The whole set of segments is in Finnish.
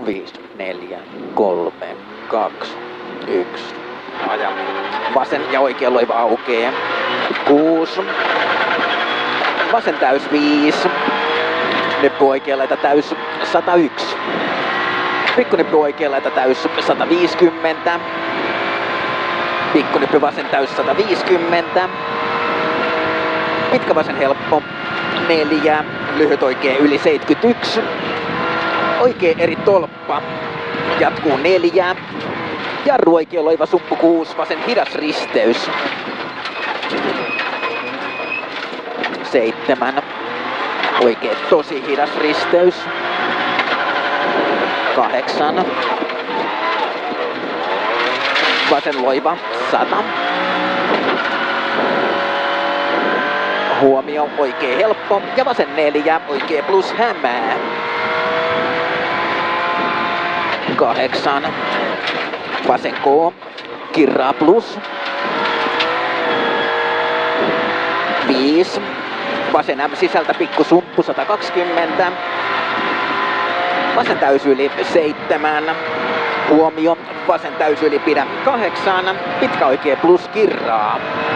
5, 4, 3, 2, 1. Vasen ja oikea loiva aukee. 6. Vasen täys 5. Nyppy oikea laita täys 101. Pikkunyppy oikea laita täys 150. Pikkunyppy vasen täys 150. Pitkä vasen helppo 4. Lyhyt oikea yli 71. Oikea eri tolppa. Jatkuu 4. Jarru oikea loiva sumppu 6. Vasen hidas risteys. 7. Oikea tosi hidas risteys. 8. Vasen loiva 100. Huomio, oikea helppo ja vasen 4, oikea plus hämää. 8. Vasen K, kirraa plus. 5. Vasen M sisältä pikku sumppu 120. Vasen täys yli 7. Huomio, vasen täys yli pidä 8. Pitkä oikea plus kirraa.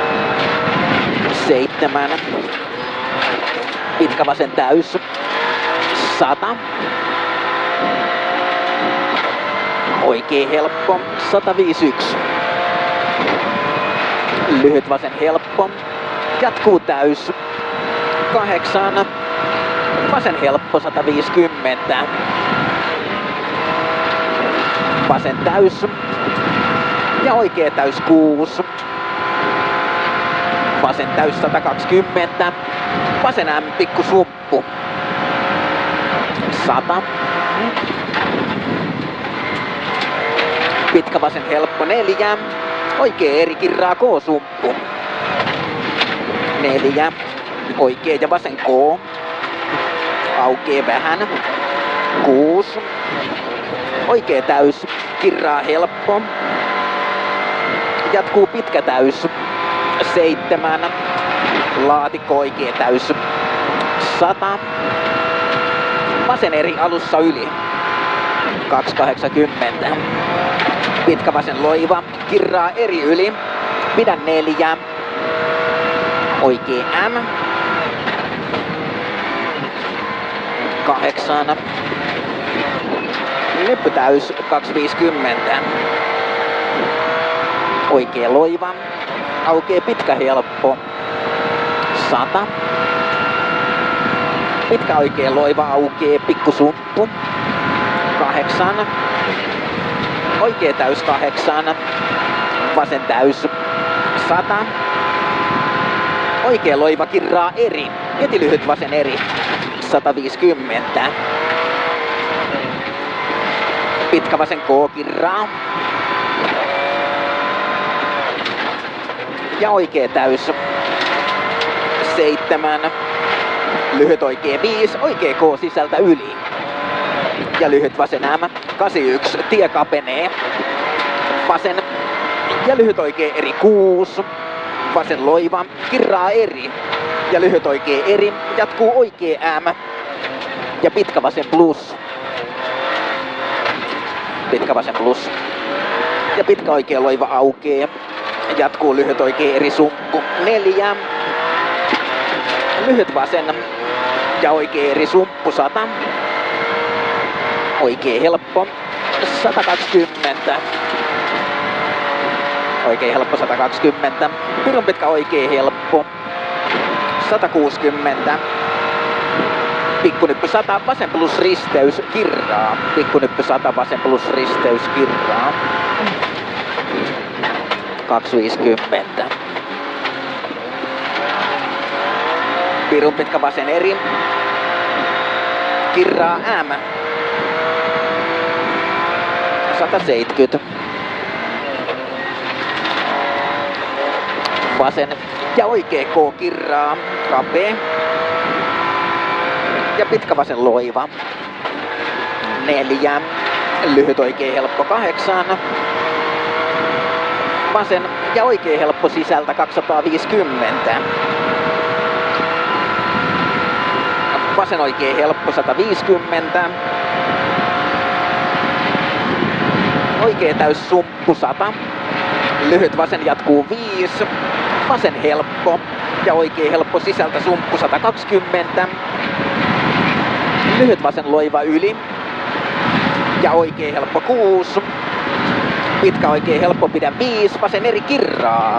7. Pitkä vasen täys 100. Oikea helppo 151. Lyhyt vasen helppo. Jatkuu täys 8. Vasen helppo 150. Vasen täys ja oikea täys 6. Vasen täys 120. Vasen M pikku sumppu 100. Pitkä vasen helppo 4. Oikea eri kirraa K sumppu 4. Oikea ja vasen K. Aukee vähän 6. Oikea täys kirraa helppo. Jatkuu pitkä täys 7. Laatikko oikea täys 100. Vasen eri alussa yli 280. Pitkä vasen loiva kirraa eri yli. Pidä 4. Oikea M. 8. Nyppy täys 250. Oikea loiva. Aukee pitkä helppo 100. Pitkä oikea loiva aukee pikku sumppu 8. Oikea täys 8. Vasen täys 100. Oikea loiva kirraa eri. Heti lyhyt vasen eri 150. Pitkä vasen K kirraa. Ja oikea täys 7. Lyhyt oikea 5. Oikea K sisältä yli. Ja lyhyt vasen M 81. Tie kapenee. Vasen ja lyhyt oikea eri 6. Vasen loiva kirraa eri. Ja lyhyt oikea eri. Jatkuu oikea M. Ja pitkä vasen plus. Pitkä vasen plus. Ja pitkä oikea loiva aukee. Jatkuu lyhyt oikea eri sumppu 4. Lyhyt vasen ja oikea eri sumppu 100. Oikea helppo 120. Oikea helppo 120. Pirun pitkä oikea helppo 160. Pikkunyppy 100, vasen plus risteys kirraa. Pikkunyppy 100, vasen plus risteys kirraa. 250. Pirun pitkä vasen eri. Kirraa M. 170. Vasen ja oikea K kirraa. Kapea. Ja pitkä vasen loiva 4. Lyhyt oikea helppo 8. Vasen ja oikea helppo sisältä 250. Vasen oikea helppo 150. oikea täys sumppu 100. Lyhyt vasen jatkuu 5. Vasen helppo ja oikea helppo sisältä sumppu 120. Lyhyt vasen loiva yli ja oikea helppo 6. Pitkä oikea helppo pidä 5. Vasen eri kirraa.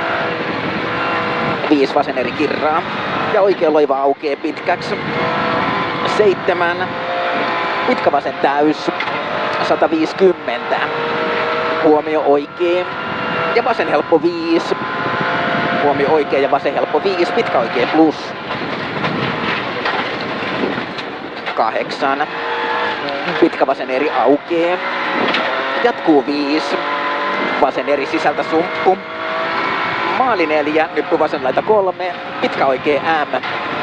5 vasen eri kirraa ja oikea loiva aukee pitkäksi. 7. Pitkä vasen täys 150. Huomio oikea ja vasen helppo 5. Huomio oikea ja vasen helppo 5. Pitkä oikea plus. 8. Pitkä vasen eri aukee. Jatkuu 5. Vasen eri sisältä sumppu. Maali 4. Nyppy vasen laita 3. Pitkä oikea M.